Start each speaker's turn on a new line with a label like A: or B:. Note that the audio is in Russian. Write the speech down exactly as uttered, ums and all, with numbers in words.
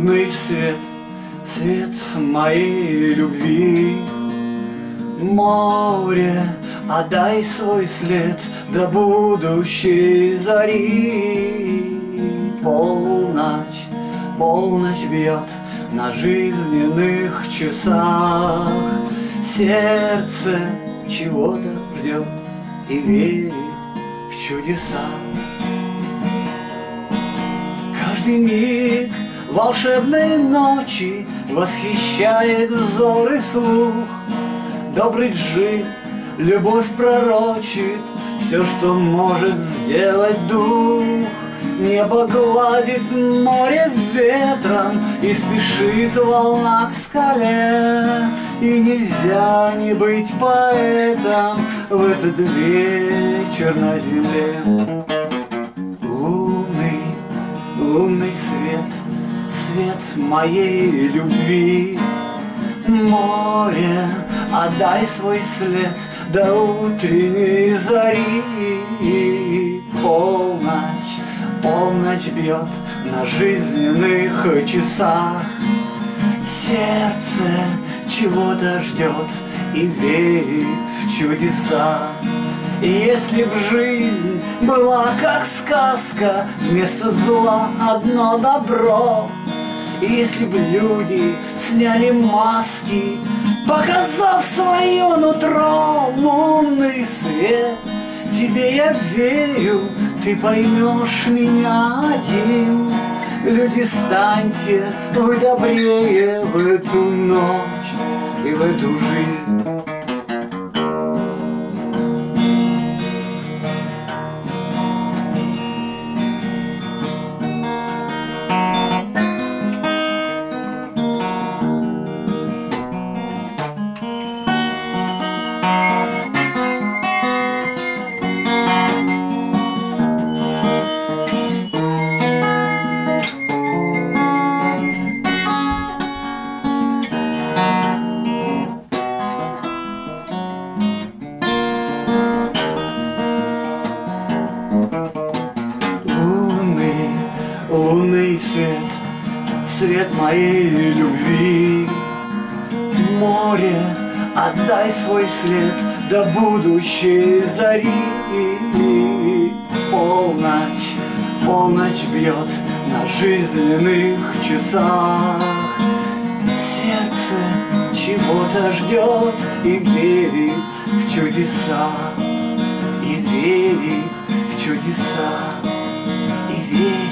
A: Лунный свет, свет моей любви. Море, отдай свой след до будущей зари. Полночь, полночь бьет на жизненных часах. Сердце чего-то ждет и верит в чудеса. Каждый миг волшебной ночи восхищает взор и слух. Добрый джин любовь пророчит все, что может сделать дух. Небо гладит море ветром, и спешит волна к скале. И нельзя не быть поэтом в этот вечер на земле. Лунный, лунный свет, свет моей любви. Море, отдай свой след до утренней зари. Полночь, полночь бьет на жизненных часах. Сердце чего-то ждет и верит в чудеса. И если б жизнь была как сказка, вместо зла одно добро. И если бы люди сняли маски, показав свое нутро, лунный свет, тебе я верю, ты поймешь меня один. Люди, станьте вы добрее в эту ночь и в эту жизнь. Лунный свет, свет моей любви. Море, отдай свой след до будущей зари. Полночь, полночь бьет на жизненных часах. Сердце чего-то ждет и верит в чудеса. И верит в чудеса, и верит